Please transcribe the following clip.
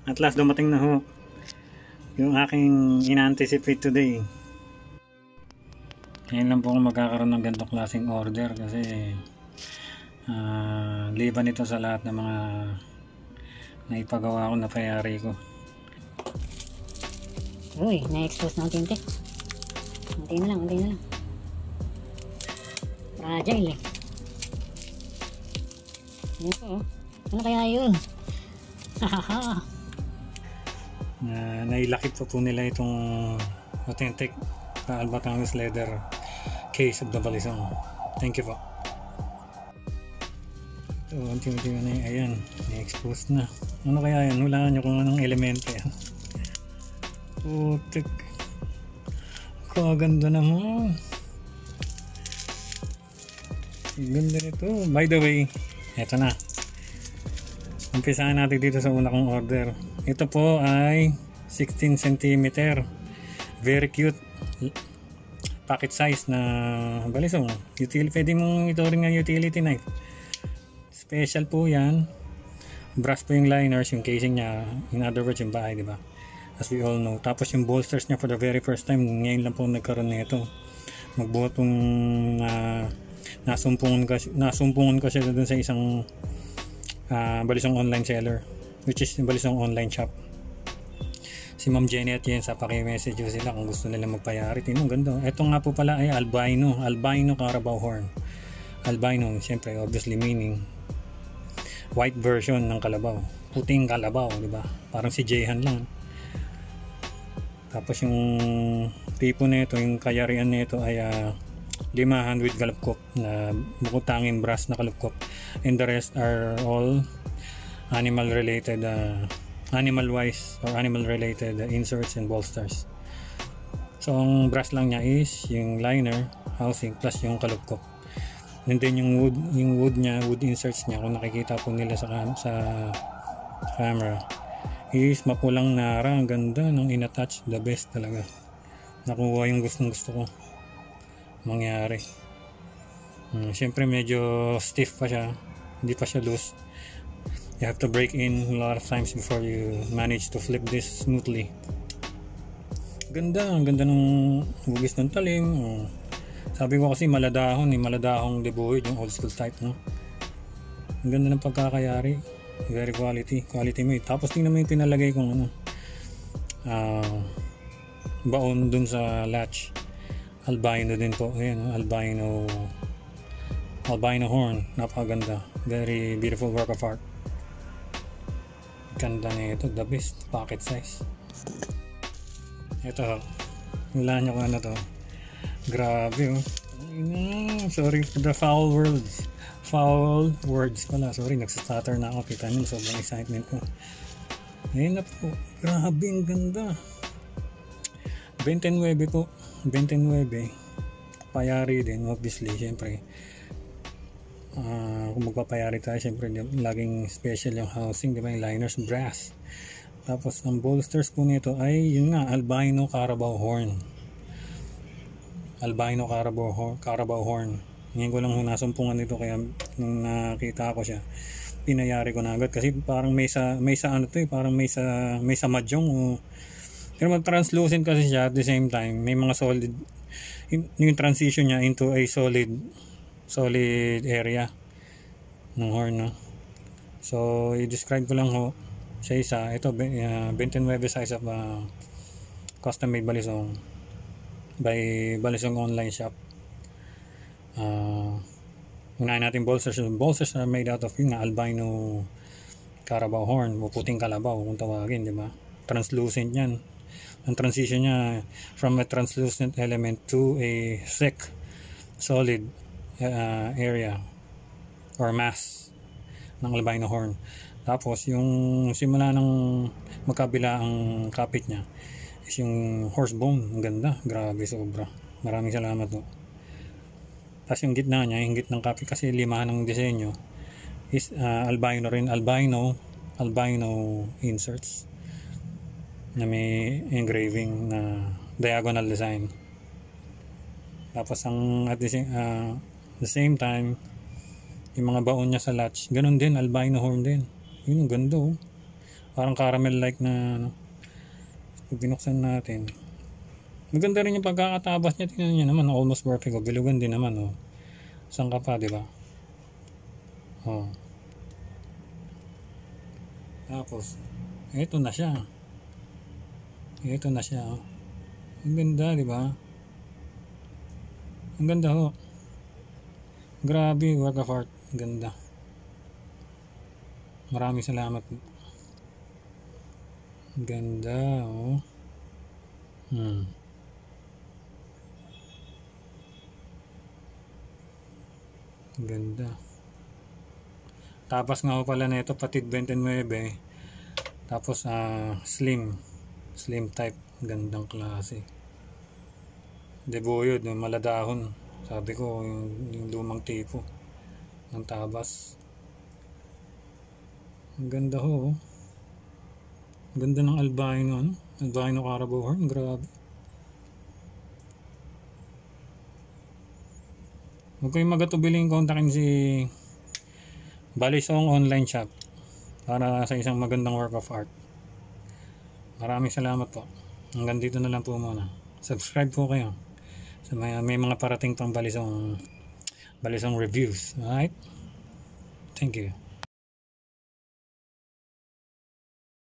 At last dumating na ho yung aking ina-anticipate today. Ngayon lang po ako magkakaroon ng ganitong klaseng order kasi liban ito sa lahat ng mga naipagawa ko na payari ko. Uy, na-expose na ang tinte. Unti na lang. Fragile eh. Yan po oh. Ano kaya yun? Hahaha. Nailakip po nila itong authentic Albatangas leather case of the Balisong. Thank you po. Ito, unti-unti na yan. Ayan, na-expose na. Ano kaya yan? Hulaan nyo kung anong elemento yan. Putik. Kaganda naman. Ganda nito. By the way, eto na. Umpisahan natin dito sa una kong order. Ito po ay 16 cm. Very cute. Pocket size na balisong. Pwede mong ito rin ng utility knife. Special po yan. Brass po yung liners, yung casing niya. In other words, yung bahay, diba? As we all know. Tapos yung bolsters niya for the very first time, ngayon lang po nagkaroon na ito. Magbuhat pong nasumpungan ko siya doon sa isang balisong online seller, which is balisong online shop. Si Ma'am Jenny at Yensa, paki-message sila kung gusto nila magpayari. Tingnan, ganda. Ito nga po pala ay albino Carabao horn. Albino, siyempre, obviously meaning white version ng kalabaw. Puting kalabaw, di ba? Parang si Jehan lang. Tapos yung tipo nito, yung kayarian nito ay 500 with galupkop na bukod tanging brass na kalupkop, and the rest are all animal related animal related inserts and bolsters. So ang brass lang niya is yung liner housing plus yung kalupkop, and then yung wood inserts niya, kung nakikita po nila sa camera, is mapulang nara. Ang ganda ng in-attach, the best talaga. Nakuha yung gusto ko mangyari. Siyempre medyo stiff pa siya, hindi pa siya loose. You have to break in a lot of times before you manage to flip this smoothly. Ang ganda ng hugis ng talim. Sabi ko kasi maladahong debuhid, yung old school type, no? Ang ganda ng pagkakayari, very quality made. Tapos tingnan mo yung pinalagay kong baon dun sa latch. Albino din po. Ayan, albino horn. Napakaganda. Very beautiful work of art. Ganda na ito. The best. Pocket size. Ito. Wala nyo kung ano to. Grabe oh. Sorry for the foul words pala. Sorry, nagsastutter na ako. Kita nyo, sobrang excitement ko. Ayun na po. Grabe, ang ganda. 29 po. 29. Payari din, obviously, syempre. Kung magpapayari tayo, syempre laging special yung housing, di ba? Yung liners, brass. Tapos ang bolsters po nito ay yun nga, albino Carabao horn. Carabao horn. Ngayon ko lang nasumpungan nito, kaya nung nakita ko siya, pinayari ko na agad kasi parang may sa ano to eh, parang may sa mahjong. Pero mag-translucent kasi siya at the same time. May mga solid, yung transition niya into a solid area ng horn, no? So i-describe ko lang ho sa isa. Ito 29 size of custom made balisong by Balisong online shop. Unahin natin bolsters. Bolsters are made out of yung albino Carabao horn, o puting kalabaw kung tawagin, di ba? Translucent yan. Ang transition niya from a translucent element to a thick solid area or mass ng albino horn. Tapos yung simula ng magkabila ang kapit niya is yung horse bone. Ang ganda, grabe, sobra. Maraming salamat po. Tapos yung gitna niya, yung gitnang kapit, kasi limahan ng disenyo is albino rin, albino inserts na may engraving na diagonal design. Tapos ang at the same time, yung mga baon niya sa latch, ganun din, albino horn din. Yun, ang ganda oh. Parang caramel like na ano. Pag binuksan natin. Maganda rin yung pagkakatabas niya. Tingnan niyo naman, almost perfect. Bilugan din naman, oh. Saan ka pa, di ba? Oh. Tapos, ito na siya. Ito na siya, oh. Ang ganda, di ba? Ang ganda, oh. Grabe, work of art. Ang ganda. Maraming salamat. Ang ganda, oh. Ang ganda. Tapos nga pala na ito, patid 29. Tapos slim type. Gandang klase. Debuyod, maladahon. Sabi ko, yung lumang tipo ng tabas. Ang ganda ho. Ang ganda ng albino, ano? Albino Carabao horn, grabe. Huwag kayong magatubiling kontakin si Balisong Online Shop para sa isang magandang work of art. Maraming salamat po. Hanggang dito na lang po muna. Subscribe po kayo. So may mga parating pang Balisong reviews. Alright? Thank you.